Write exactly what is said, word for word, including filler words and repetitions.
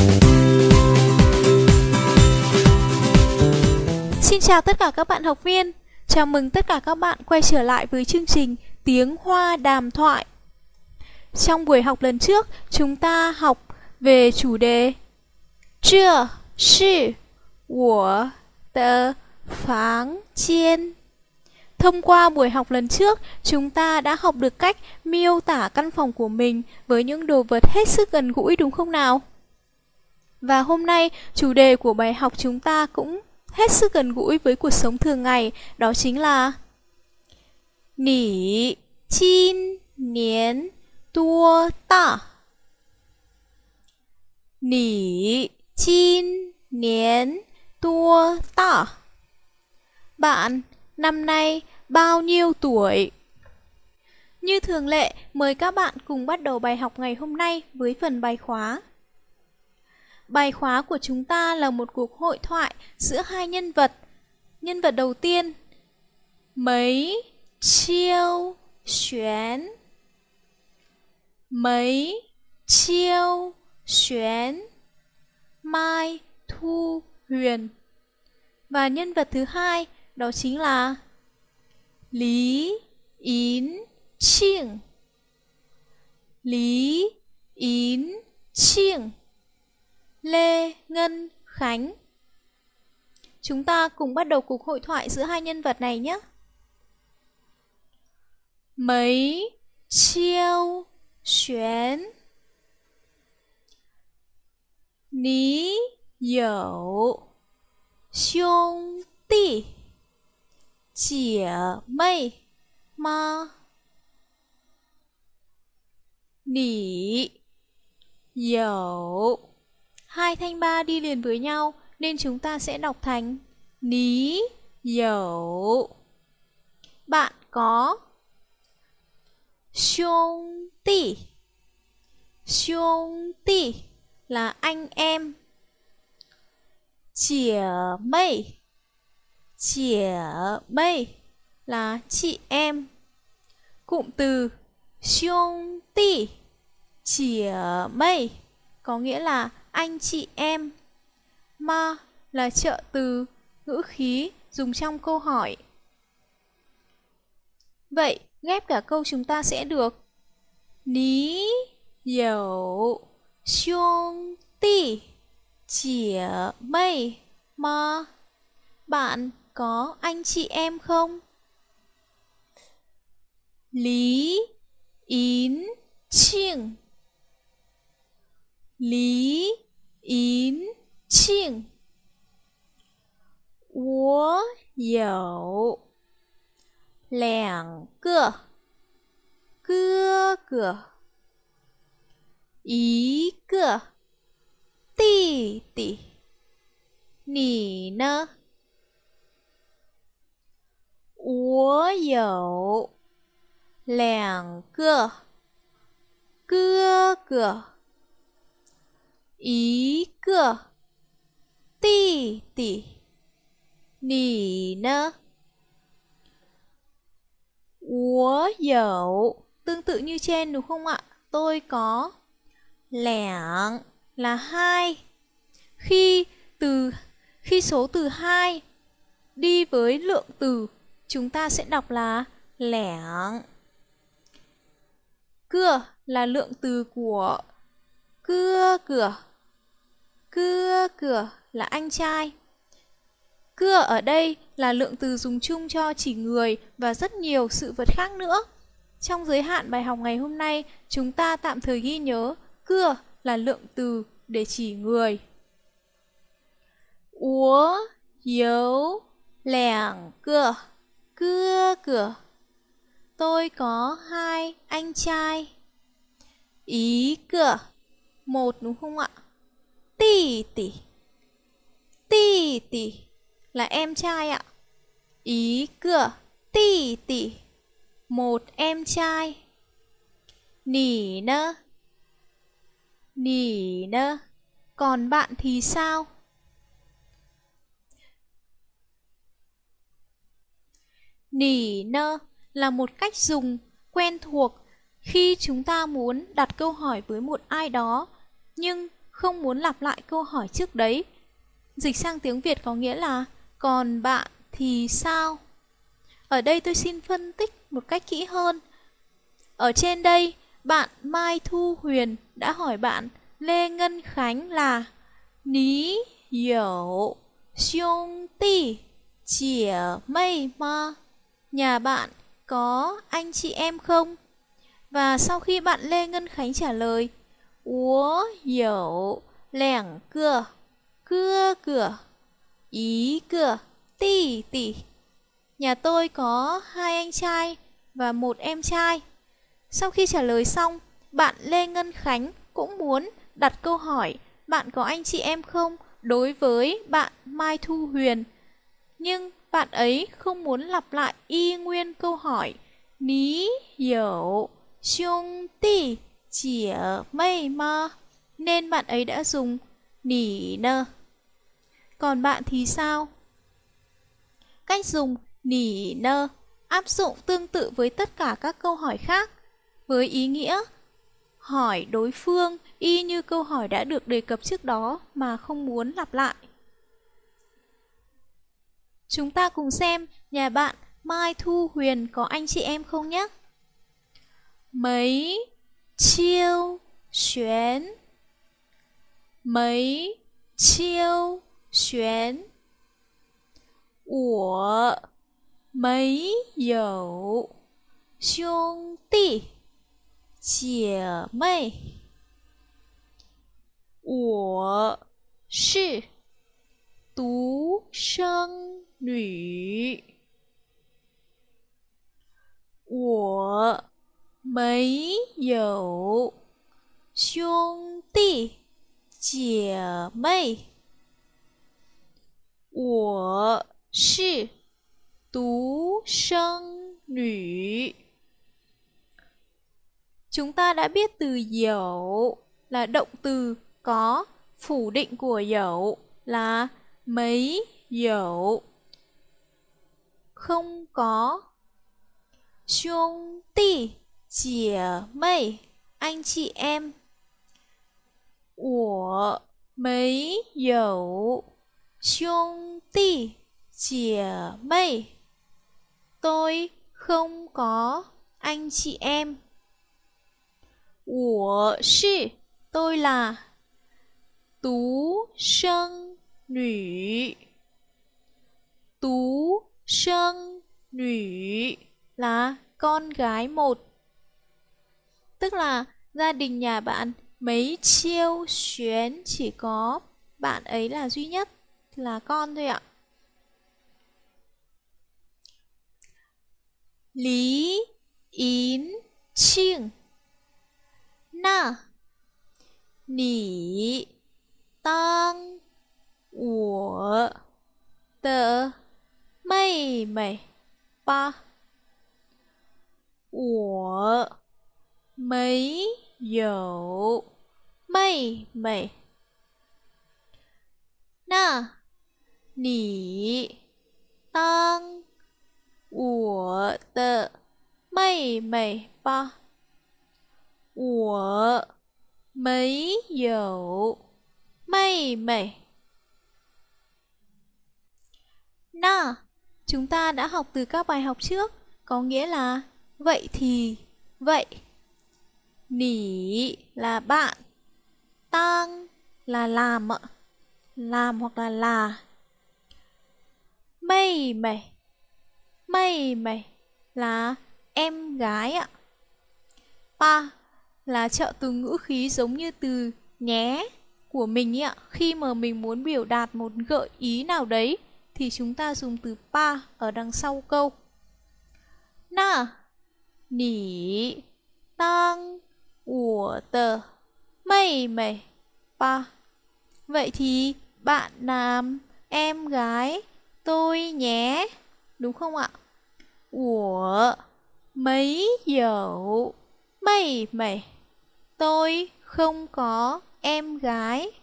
Xin chào tất cả các bạn học viên. Chào mừng tất cả các bạn quay trở lại với chương trình Tiếng Hoa đàm thoại. Trong buổi học lần trước, chúng ta học về chủ đề 这是我的房间. Thông qua buổi học lần trước, chúng ta đã học được cách miêu tả căn phòng của mình với những đồ vật hết sức gần gũi, đúng không nào? Và hôm nay, chủ đề của bài học chúng ta cũng hết sức gần gũi với cuộc sống thường ngày, đó chính là Nǐ jin nián duo da? Nǐ jin nián duo da? Bạn năm nay bao nhiêu tuổi? Như thường lệ, mời các bạn cùng bắt đầu bài học ngày hôm nay với phần bài khóa. Bài khóa của chúng ta là một cuộc hội thoại giữa hai nhân vật. Nhân vật đầu tiên, Mấy chiêu xuyến. Mấy chiêu xuyến. Mai Thu Huyền. Và nhân vật thứ hai, đó chính là Lý Yến Trinh. Lý Yến Trinh. Lê Ngân Khánh. Chúng ta cùng bắt đầu cuộc hội thoại giữa hai nhân vật này nhé. Mấy chiêu xuyến. Ní dậu兄弟姐妹吗？你有hai thanh ba đi liền với nhau nên chúng ta sẽ đọc thành ní dậu. Bạn có. Xiong ti. Xiong ti là anh em. Chỉa mây. Chỉa mây là chị em. Cụm từ xiong ti chỉa mây có nghĩa là anh chị em. Ma là trợ từ ngữ khí dùng trong câu hỏi. Vậy ghép cả câu chúng ta sẽ được Ní dậu xiong ti chỉa mây ma? Bạn có anh chị em không? Lý Yến Trinh. Lý Yến Trinh. 我有两个哥哥，一个弟弟，你呢？我有两个哥哥，一个弟弟，你呢？我有tương tự như trên đúng không ạ? Tôi có. Lẻng là hai. Khi từ khi số từ hai đi với lượng từ, chúng ta sẽ đọc là lẻng. Cưa là lượng từ của cưa cửa. Cưa cửa là anh trai. Cưa ở đây là lượng từ dùng chung cho chỉ người và rất nhiều sự vật khác nữa. Trong giới hạn bài học ngày hôm nay, chúng ta tạm thời ghi nhớ cưa là lượng từ để chỉ người. 我有两个哥哥. Tôi có hai anh trai. 一个 một đúng không ạ? 弟弟 弟弟 là em trai ạ. 一个弟弟 một em trai. 你呢? 你呢? Còn bạn thì sao? Nỉ nơ là một cách dùng quen thuộc khi chúng ta muốn đặt câu hỏi với một ai đó nhưng không muốn lặp lại câu hỏi trước đấy. Dịch sang tiếng Việt có nghĩa là còn bạn thì sao? Ở đây tôi xin phân tích một cách kỹ hơn. Ở trên đây, bạn Mai Thu Huyền đã hỏi bạn Lê Ngân Khánh là Ní hiểu兄弟姐妹吗? Nhà bạn có anh chị em không? Và sau khi bạn Lê Ngân Khánh trả lời 我有两个哥哥一个弟弟. Nhà tôi có hai anh trai và một em trai. Sau khi trả lời xong, bạn Lê Ngân Khánh cũng muốn đặt câu hỏi bạn có anh chị em không đối với bạn Mai Thu Huyền. Nhưng bạn ấy không muốn lặp lại y nguyên câu hỏi Ní hiểu兄弟姐妹吗? Nên bạn ấy đã dùng nỉ nơ. Còn bạn thì sao? Cách dùng nỉ nơ áp dụng tương tự với tất cả các câu hỏi khác, với ý nghĩa hỏi đối phương y như câu hỏi đã được đề cập trước đó mà không muốn lặp lại. Chúng ta cùng xem nhà bạn Mai Thu Huyền có anh chị em không nhé. Mấy chiêu xuyến, mấy chiêu xuyến. 我没有兄弟姐妹，我是独生女。我没有兄弟姐妹，我是独生女. Chúng ta đã biết từ dẫu là động từ có phủ định của dẫu là mấy dẫu, không có.兄弟姐妹, anh chị em. 我没有兄弟姐妹, tôi không có anh chị em. 我是, tôi là. 独生女, 独生女 là con gái một. Tức là gia đình nhà bạn mấy chiêu xuyến chỉ có bạn ấy là duy nhất, là con thôi ạ. Lý Yến Trinh, na nỉ tang wo de mei mei ba. 我没有妹妹，那你当我的妹妹吧。我没有妹妹。Na, chúng ta đã học từ các bài học trước, có nghĩa là vậy thì, vậy. Nỉ là bạn, tang là làm ạ, làm hoặc là là. Mây mày, mây mày là em gái ạ. Pa là trợ từ ngữ khí giống như từ nhé của mình ấy ạ. Khi mà mình muốn biểu đạt một gợi ý nào đấy thì chúng ta dùng từ pa ở đằng sau câu. Na nỉ tang wo de mei mei ba. Vậy thì bạn làm em gái tôi nhé, đúng không ạ? Wo mấy dẫu mei mei, tôi không có em gái.